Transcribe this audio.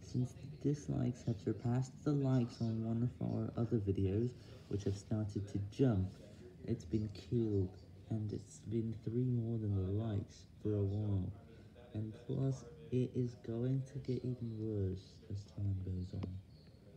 Since the dislikes have surpassed the likes on one of our other videos, which have started to jump, it's been killed, and it's been 3 more than the likes for a while. And plus, it is going to get even worse as time goes on.